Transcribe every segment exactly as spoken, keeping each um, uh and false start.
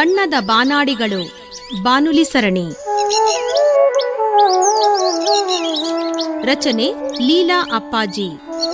ಬಣ್ಣದ ಬಾನಾಡಿಗಳು ಬಾನುಲಿ ಸರಣಿ. ರಚನೆ ಲೀಲಾ ಅಪ್ಪಾಜಿ.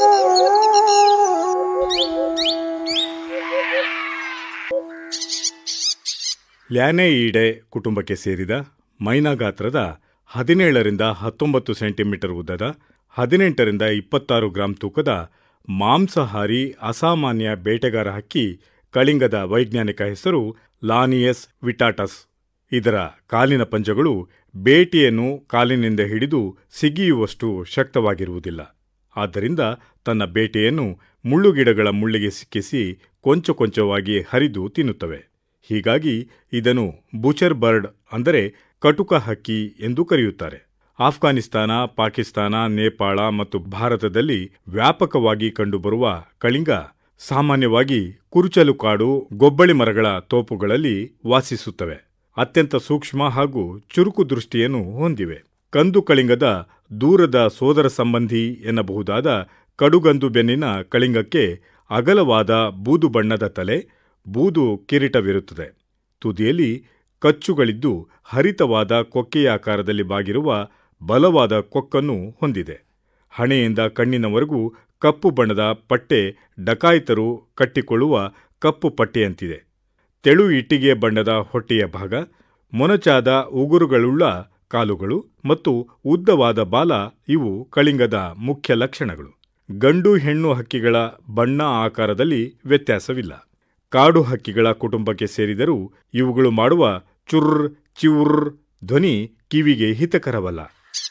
ಲ್ಯಾನೆಯಿಡೆ ಕುಟುಂಬಕ್ಕೆ ಸೇರಿದ ಮೈನಾ ಗಾತ್ರದ ಹದಿನೇಳರಿಂದ ಹತ್ತೊಂಬತ್ತು ಸೆಂಟಿಮೀಟರ್ ಉದ್ದದ ಹದಿನೆಂಟರಿಂದ ಇಪ್ಪತ್ತಾರು ಗ್ರಾಂ ತೂಕದ ಮಾಂಸಾಹಾರಿ ಅಸಾಮಾನ್ಯ ಬೇಟೆಗಾರ ಹಕ್ಕಿ ಕಳಿಂಗದ ವೈಜ್ಞಾನಿಕ ಹೆಸರು ಲಾನಿಯಸ್ ವಿಟಾಟಸ್. ಇದರ ಕಾಲಿನ ಪಂಜಗಳು ಬೇಟೆಯನ್ನು ಕಾಲಿನಿಂದ ಹಿಡಿದು ಸಿಗಿಯುವಷ್ಟು ಶಕ್ತವಾಗಿರುವುದಿಲ್ಲ. ಆದ್ದರಿಂದ ತನ್ನ ಬೇಟೆಯನ್ನು ಮುಳ್ಳುಗಿಡಗಳ ಮುಳ್ಳಿಗೆ ಸಿಕ್ಕಿಸಿ ಕೊಂಚ ಕೊಂಚವಾಗಿ ಹರಿದು ತಿನ್ನುತ್ತವೆ. ಹೀಗಾಗಿ ಇದನ್ನು ಬುಚರ್ ಬರ್ಡ್ ಅಂದರೆ ಕಟುಕ ಹಕ್ಕಿ ಎಂದು ಕರೆಯುತ್ತಾರೆ. ಆಫ್ಘಾನಿಸ್ತಾನ, ಪಾಕಿಸ್ತಾನ, ನೇಪಾಳ ಮತ್ತು ಭಾರತದಲ್ಲಿ ವ್ಯಾಪಕವಾಗಿ ಕಂಡುಬರುವ ಕಳಿಂಗ ಸಾಮಾನ್ಯವಾಗಿ ಕುರುಚಲು ಕಾಡು, ಗೊಬ್ಬಳಿ ಮರಗಳ ತೋಪುಗಳಲ್ಲಿ ವಾಸಿಸುತ್ತವೆ. ಅತ್ಯಂತ ಸೂಕ್ಷ್ಮ ಹಾಗೂ ಚುರುಕು ದೃಷ್ಟಿಯನ್ನು ಹೊಂದಿವೆ. ಕಂದು ಕಳಿಂಗದ ದೂರದ ಸೋದರ ಸಂಬಂಧಿ ಎನ್ನಬಹುದಾದ ಕಡುಗಂದು ಬೆನ್ನಿನ ಕಳಿಂಗಕ್ಕೆ ಅಗಲವಾದ ಬೂದು ಬಣ್ಣದ ತಲೆ, ಬೂದು ಕಿರೀಟವಿರುತ್ತದೆ. ತುದಿಯಲ್ಲಿ ಕಚ್ಚುಗಳಿದ್ದು ಹರಿತವಾದ ಕೊಕ್ಕೆಯಾಕಾರದಲ್ಲಿ ಬಾಗಿರುವ ಬಲವಾದ ಕೊಕ್ಕನ್ನು ಹೊಂದಿದೆ. ಹಣೆಯಿಂದ ಕಣ್ಣಿನವರೆಗೂ ಕಪ್ಪು ಬಣ್ಣದ ಪಟ್ಟೆ ಡಕಾಯಿತರು ಕಟ್ಟಿಕೊಳ್ಳುವ ಕಪ್ಪು ಪಟ್ಟೆಯಂತಿದೆ. ತೆಳು ಇಟ್ಟಿಗೆ ಬಣ್ಣದ ಹೊಟ್ಟೆಯ ಭಾಗ, ಮೊನಚಾದ ಉಗುರುಗಳುಳ್ಳ ಕಾಲುಗಳು ಮತ್ತು ಉದ್ದವಾದ ಬಾಲ ಇವು ಕಳಿಂಗದ ಮುಖ್ಯ ಲಕ್ಷಣಗಳು. ಗಂಡು ಹೆಣ್ಣು ಹಕ್ಕಿಗಳ ಬಣ್ಣ ಆಕಾರದಲ್ಲಿ ವ್ಯತ್ಯಾಸವಿಲ್ಲ. ಕಾಡು ಹಕ್ಕಿಗಳ ಕುಟುಂಬಕ್ಕೆ ಸೇರಿದರೂ ಇವುಗಳು ಮಾಡುವ ಚುರ್ರ್ ಚಿವುರ್ರ್ ಧ್ವನಿ ಕಿವಿಗೆ ಹಿತಕರವಲ್ಲ.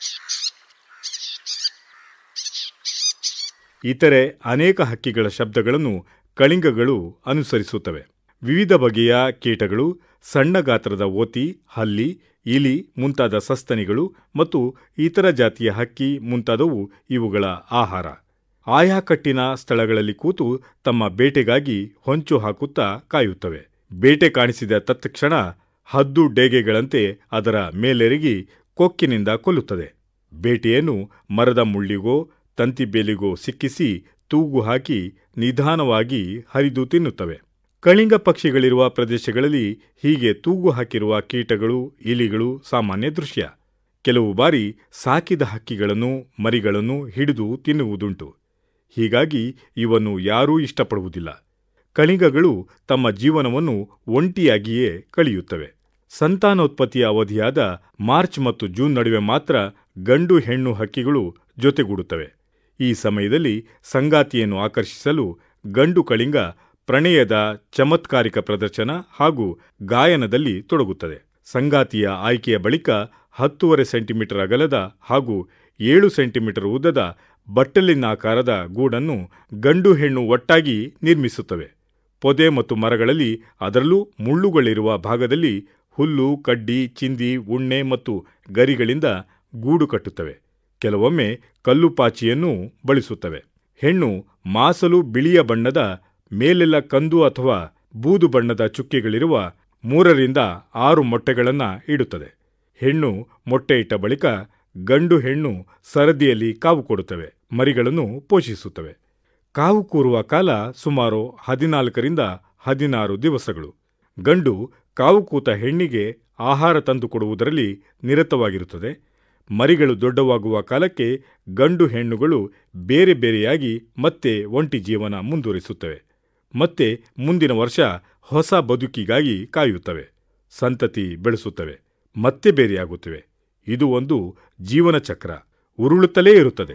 ಇತರೆ ಅನೇಕ ಹಕ್ಕಿಗಳ ಶಬ್ದಗಳನ್ನು ಕಳಿಂಗಗಳು ಅನುಸರಿಸುತ್ತವೆ. ವಿವಿಧ ಬಗೆಯ ಕೀಟಗಳು, ಸಣ್ಣ ಗಾತ್ರದ ಓತಿ, ಹಲ್ಲಿ, ಇಲಿ ಮುಂತಾದ ಸಸ್ತನಿಗಳು ಮತ್ತು ಇತರ ಜಾತಿಯ ಹಕ್ಕಿ ಮುಂತಾದವು ಇವುಗಳ ಆಹಾರ. ಆಯಾ ಕಟ್ಟಿನ ಸ್ಥಳಗಳಲ್ಲಿ ಕೂತು ತಮ್ಮ ಬೇಟೆಗಾಗಿ ಹೊಂಚು ಹಾಕುತ್ತಾ ಕಾಯುತ್ತವೆ. ಬೇಟೆ ಕಾಣಿಸಿದ ತತ್ಕ್ಷಣ ಹದ್ದು ಡೇಗೆಗಳಂತೆ ಅದರ ಮೇಲೆರಗಿ ಕೊಕ್ಕಿನಿಂದ ಕೊಲ್ಲುತ್ತದೆ. ಬೇಟೆಯನ್ನು ಮರದ ಮುಳ್ಳಿಗೋ ತಂತಿಬೇಲಿಗೋ ಸಿಕ್ಕಿಸಿ ತೂಗು ಹಾಕಿ ನಿಧಾನವಾಗಿ ಹರಿದು ತಿನ್ನುತ್ತವೆ. ಕಳಿಂಗ ಪಕ್ಷಿಗಳಿರುವ ಪ್ರದೇಶಗಳಲ್ಲಿ ಹೀಗೆ ತೂಗು ಹಾಕಿರುವ ಕೀಟಗಳು, ಇಲಿಗಳು ಸಾಮಾನ್ಯ ದೃಶ್ಯ. ಕೆಲವು ಬಾರಿ ಸಾಕಿದ ಹಕ್ಕಿಗಳನ್ನು, ಮರಿಗಳನ್ನು ಹಿಡಿದು ತಿನ್ನುವುದುಂಟು. ಹೀಗಾಗಿ ಇವನ್ನು ಯಾರೂ ಇಷ್ಟಪಡುವುದಿಲ್ಲ. ಕಳಿಂಗಗಳು ತಮ್ಮ ಜೀವನವನ್ನು ಒಂಟಿಯಾಗಿಯೇ ಕಳೆಯುತ್ತವೆ. ಸಂತಾನೋತ್ಪತ್ತಿಯ ಅವಧಿಯಾದ ಮಾರ್ಚ್ ಮತ್ತು ಜೂನ್ ನಡುವೆ ಮಾತ್ರ ಗಂಡು ಹೆಣ್ಣು ಹಕ್ಕಿಗಳು ಜೊತೆಗೂಡುತ್ತವೆ. ಈ ಸಮಯದಲ್ಲಿ ಸಂಗಾತಿಯನ್ನು ಆಕರ್ಷಿಸಲು ಗಂಡು ಕಳಿಂಗ ಪ್ರಣಯದ ಚಮತ್ಕಾರಿಕ ಪ್ರದರ್ಶನ ಹಾಗೂ ಗಾಯನದಲ್ಲಿ ತೊಡಗುತ್ತದೆ. ಸಂಗಾತಿಯ ಆಯ್ಕೆಯ ಬಳಿಕ ಹತ್ತೂವರೆ ಸೆಂಟಿಮೀಟರ್ ಅಗಲದ ಹಾಗೂ ಏಳು ಸೆಂಟಿಮೀಟರ್ ಉದ್ದದ ಬಟ್ಟಲಿನಾಕಾರದ ಗೂಡನ್ನು ಗಂಡು ಹೆಣ್ಣು ಒಟ್ಟಾಗಿ ನಿರ್ಮಿಸುತ್ತವೆ. ಪೊದೆ ಮತ್ತು ಮರಗಳಲ್ಲಿ, ಅದರಲ್ಲೂ ಮುಳ್ಳುಗಳಿರುವ ಭಾಗದಲ್ಲಿ ಹುಲ್ಲು, ಕಡ್ಡಿ, ಚಿಂದಿ, ಉಣ್ಣೆ ಮತ್ತು ಗರಿಗಳಿಂದ ಗೂಡು ಕಟ್ಟುತ್ತವೆ. ಕೆಲವೊಮ್ಮೆ ಕಲ್ಲುಪಾಚಿಯನ್ನೂ ಬಳಸುತ್ತವೆ. ಹೆಣ್ಣು ಮಾಸಲು ಬಿಳಿಯ ಬಣ್ಣದ ಮೇಲೆಲ್ಲ ಕಂದು ಅಥವಾ ಬೂದು ಬಣ್ಣದ ಚುಕ್ಕೆಗಳಿರುವ ಮೂರರಿಂದ ಆರು ಮೊಟ್ಟೆಗಳನ್ನು ಇಡುತ್ತದೆ. ಹೆಣ್ಣು ಮೊಟ್ಟೆ ಇಟ್ಟ ಬಳಿಕ ಗಂಡು ಹೆಣ್ಣು ಸರದಿಯಲ್ಲಿ ಕಾವು ಕೊಡುತ್ತವೆ, ಮರಿಗಳನ್ನು ಪೋಷಿಸುತ್ತವೆ. ಕಾವು ಕೂರುವ ಕಾಲ ಸುಮಾರು ಹದಿನಾಲ್ಕರಿಂದ ಹದಿನಾರು ದಿವಸಗಳು. ಗಂಡು ಕಾವು ಕೂತ ಹೆಣ್ಣಿಗೆ ಆಹಾರ ತಂದುಕೊಡುವುದರಲ್ಲಿ ನಿರತವಾಗಿರುತ್ತದೆ. ಮರಿಗಳು ದೊಡ್ಡವಾಗುವ ಕಾಲಕ್ಕೆ ಗಂಡು ಹೆಣ್ಣುಗಳು ಬೇರೆ ಬೇರೆಯಾಗಿ ಮತ್ತೆ ಒಂಟಿ ಜೀವನ ಮುಂದುವರಿಸುತ್ತವೆ. ಮತ್ತೆ ಮುಂದಿನ ವರ್ಷ ಹೊಸ ಬದುಕಿಗಾಗಿ ಕಾಯುತ್ತವೆ. ಸಂತತಿ ಬೆಳೆಸುತ್ತವೆ, ಮತ್ತೆ ಬೇರೆಯಾಗುತ್ತವೆ. ಇದು ಒಂದು ಜೀವನ ಚಕ್ರ, ಉರುಳುತ್ತಲೇ ಇರುತ್ತದೆ.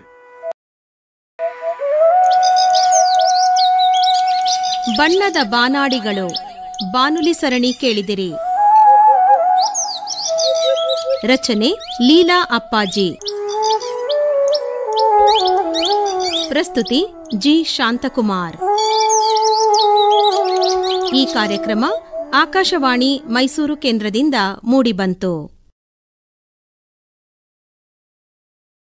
ಬಣ್ಣದ ಬಾನಾಡಿಗಳು ಬಾನುಲಿ ಸರಣಿ ಕೇಳಿದಿರಿ. ರಚನೆ ಲೀಲಾ ಅಪ್ಪಾಜಿ. ಪ್ರಸ್ತುತಿ ಜಿ ಶಾಂತಕುಮಾರ್. ಈ ಕಾರ್ಯಕ್ರಮ ಆಕಾಶವಾಣಿ ಮೈಸೂರು ಕೇಂದ್ರದಿಂದ ಮೂಡಿಬಂತು.